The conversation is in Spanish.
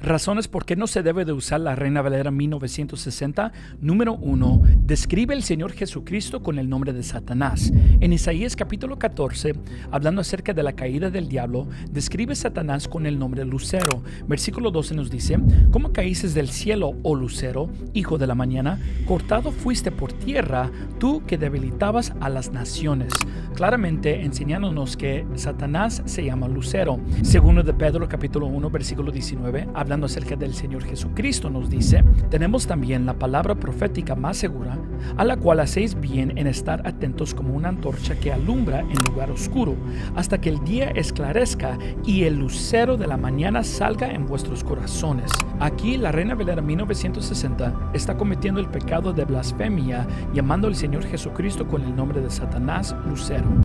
Razones por qué no se debe de usar la Reina Valera 1960. Número 1. Describe el Señor Jesucristo con el nombre de Satanás. En Isaías capítulo 14, hablando acerca de la caída del diablo, describe Satanás con el nombre Lucero. Versículo 12 nos dice: ¿Cómo caíste del cielo, oh Lucero, hijo de la mañana? Cortado fuiste por tierra, tú que debilitabas a las naciones. Claramente enseñándonos que Satanás se llama Lucero. Segundo de Pedro capítulo 1, versículo 19, hablando acerca del Señor Jesucristo, nos dice: tenemos también la palabra profética más segura, a la cual hacéis bien en estar atentos como una antorcha que alumbra en lugar oscuro, hasta que el día esclarezca y el lucero de la mañana salga en vuestros corazones. Aquí la Reina Valera 1960 está cometiendo el pecado de blasfemia, llamando al Señor Jesucristo con el nombre de Satanás Lucero.